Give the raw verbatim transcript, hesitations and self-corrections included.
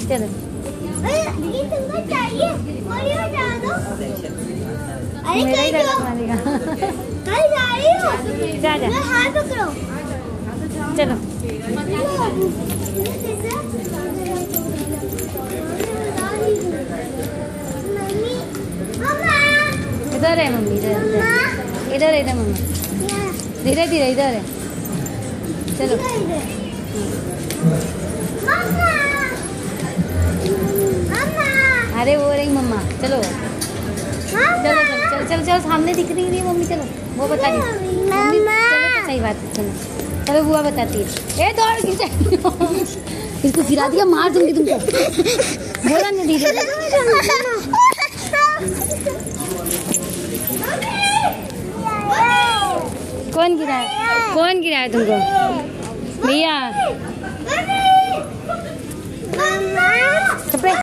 चलो तुमको चाहिए और ये जा दो। अरे मेरा ही कहीं डायलॉग तो मारेगा। कहीं जा रही हो? जा जा मैं हाथ पकड़ो। चलो मम्मी मम्मा इधर है मम्मी, इधर इधर इधर इधर मम्मा, धीरे धीरे इधर है। चलो मम्मा मम्मा अरे वो रही मम्मा। चलो मम्मा चलो चलो चलो चलो चलो सामने दिख रही नहीं मम्मी। चलो वो बता रही मम्मी। चलो तो सही बात है। चलो चलो बुआ बताती है। ए दौड़ के चलो, इसको गिरा दिया, मार दूंगी तुमको। बोला नहीं दीदी। कौन गिरा है? कौन गिरा है तुमको? भैया